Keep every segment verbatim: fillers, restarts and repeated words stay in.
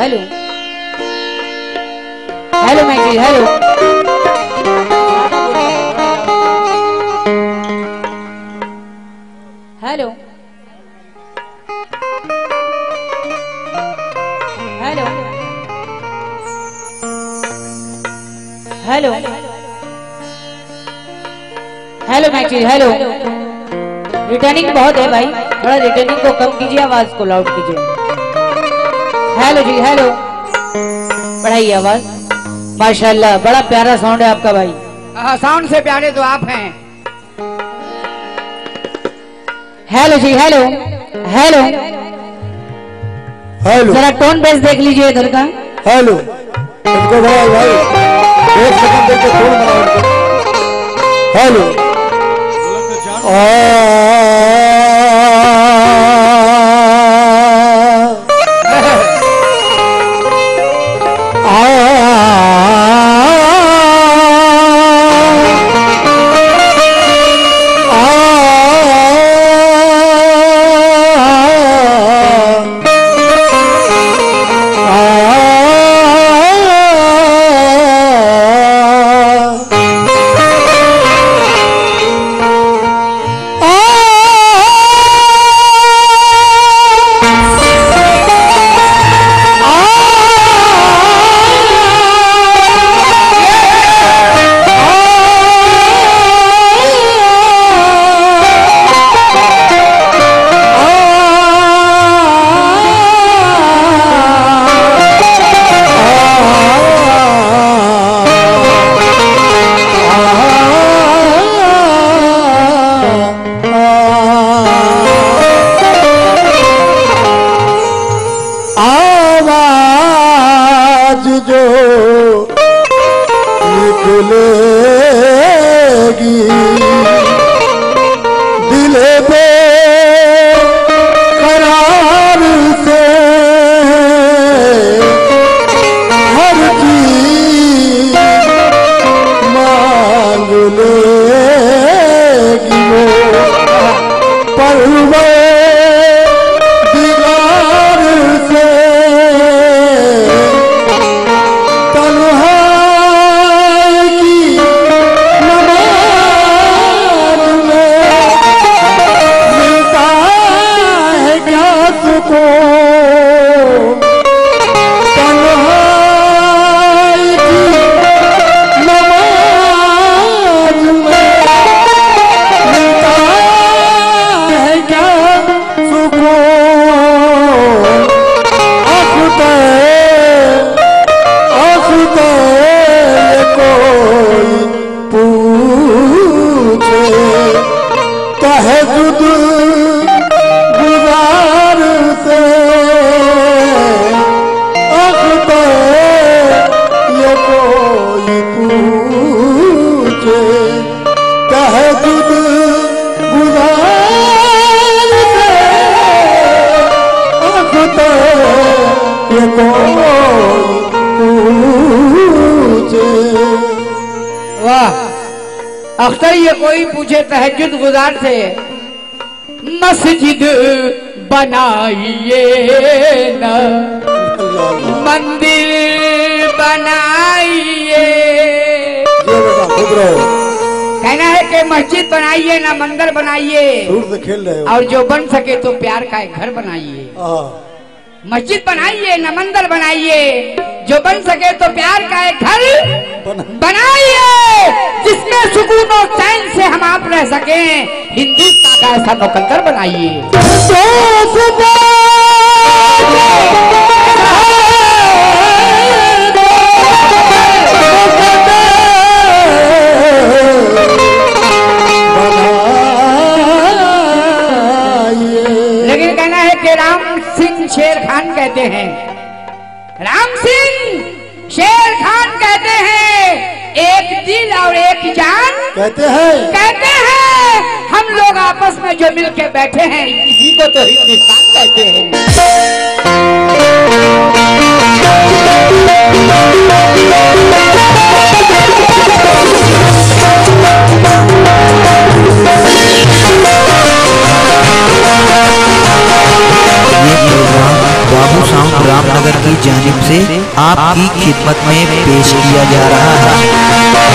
Hello hello मैं जी hello hello hello hello hello मैं जी हेलो। रिटर्निंग बहुत है भाई, थोड़ा रिटर्निंग को कम कीजिए, आवाज को लाउड कीजिए। हेलो जी हेलो, बढ़ाइए आवाज। माशाल्लाह बड़ा प्यारा साउंड है आपका भाई। हाँ, साउंड से प्यारे तो आप हैं। हेलो जी हेलो हेलो हेलो, जरा टोन बेस देख लीजिए इधर का। हेलो इनको भाई भाई एक सेकंड देख के फोन बनाओ। हेलो अक्सर ये कोई पूछे तहज्जुद गुजार से मस्जिद बनाइए ना मंदिर बनाइए। कहना है कि मस्जिद बनाइए ना मंदिर बनाइए, खेल रहे हो और जो बन सके तो प्यार का एक घर बनाइए। मस्जिद बनाइए ना मंदिर बनाइए, जो बन सके तो प्यार का एक घर बनाइए, जिसमें सुकून और चैन से हम आप रह सके। हिंदुस्तान का ऐसा मुकद्दर बनाइए। लेकिन कहना है कि राम सिंह शेर खान कहते हैं, राम सिंह शेर खान कहते हैं, एक दिल और एक जान कहते हैं कहते हैं हम लोग आपस में जो मिल के बैठे हैं इसी को तो हिंदुस्तान कहते हैं। ये प्रोग्राम बाबू साउंड रामनगर की जानिब आपकी खिदमत में पेश किया जा रहा है।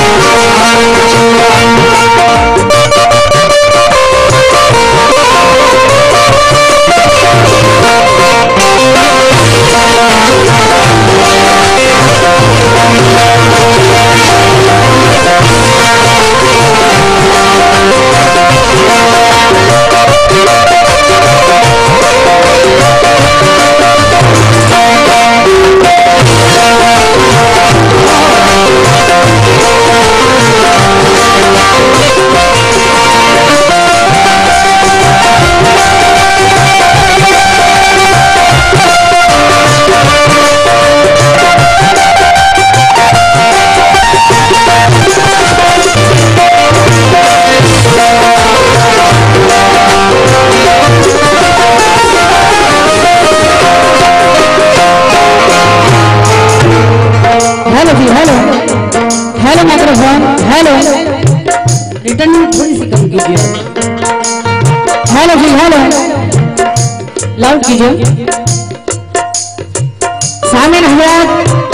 रिटर्निंग थोड़ी सी कम कीजिए। हेलो जी, हेलो लाउड कीजिए। सामिन हजरात,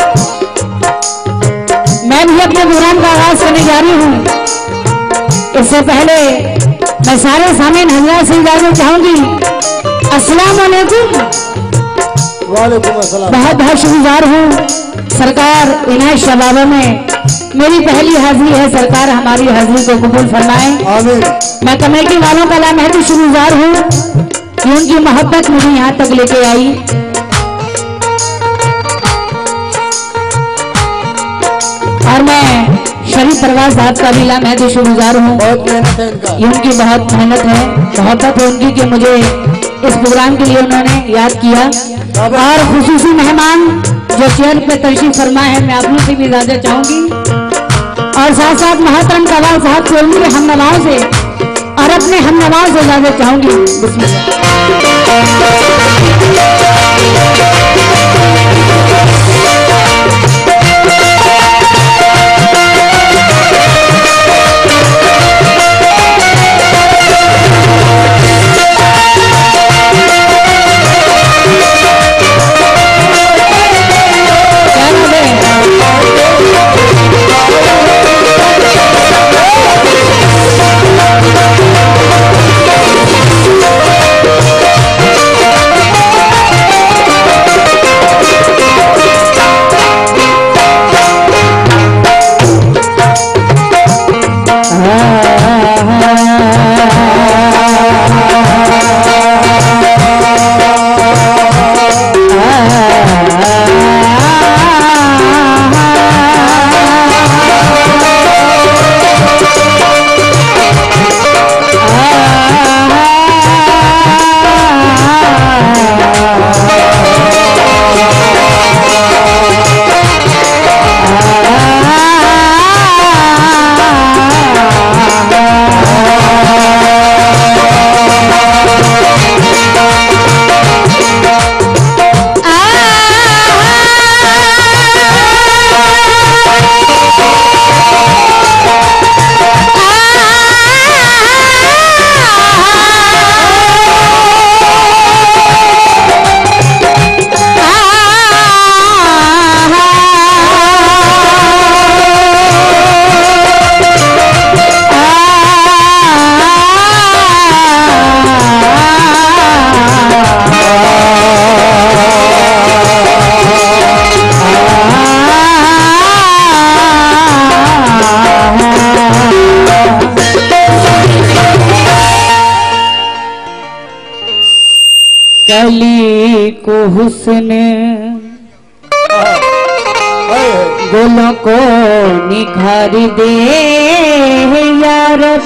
मैं भी अपने प्रोग्राम का आगाज करने जा रही हूँ। इससे पहले मैं सारे सामिन हजरात से इजाजत चाहूंगी। अस्सलाम वालेकुम। वालेकुम अस्सलाम। बहुत बहुत शुक्रगुजार हूँ सरकार इनायत शबाबा में मेरी पहली हाजिरी है। सरकार हमारी हाजिरी को कबूल फरमाए। आमीन। मैं कमेटी वालों का लामहदी शुक्रगुजार हूँ कि उनकी मोहब्बत मुझे यहाँ तक लेके आई। और मैं शरीफ परवाज साहब का भी लामहदी शुक्रगुजार हूँ। बहुत मेहनत है इनका। ये उनकी बहुत मेहनत है, मोहब्बत है उनकी कि मुझे इस प्रोग्राम के लिए उन्होंने याद किया। और खुसूसी मेहमान जो चेयर पे तशरीफ फरमा है, मैं आप लोगों से भी इजाजत चाहूंगी। और साथ साथ मोहतरम कवाल साहब से उनके हम नवाओं से और अपने हम नवाओं से इजाजत चाहूंगी। बिस्मिल्लाह। कली को हुस्न गुलों को निखार दे या रब,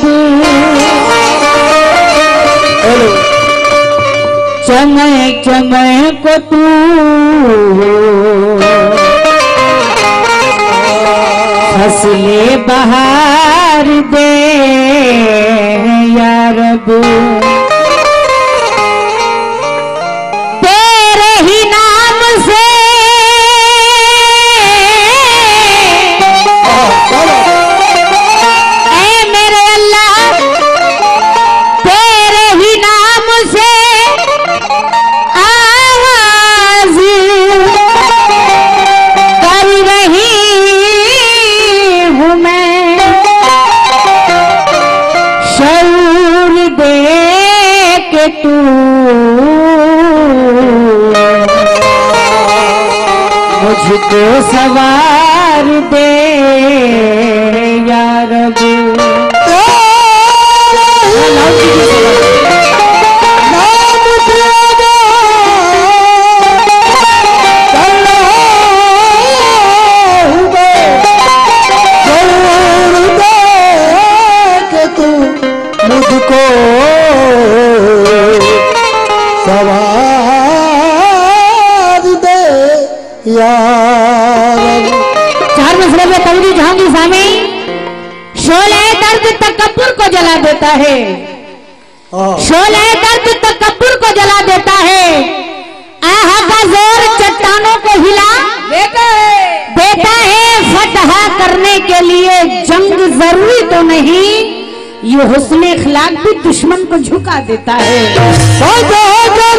चमक चमक को तू फसले बहार दे या रब। तू मुझको सवार दे या रब। मुझको सवार दे यार। चार मसले में कवरी जहांगी सामी शोले दर्द तकब्बुर को जला देता है, शोले दर्द तकब्बुर को जला देता है। आह का जोर चट्टानों को हिला देता है देता है। फतह करने के लिए जंग जरूरी तो नहीं, ये हुस्न इखलाक भी दुश्मन को झुका देता है। जो जो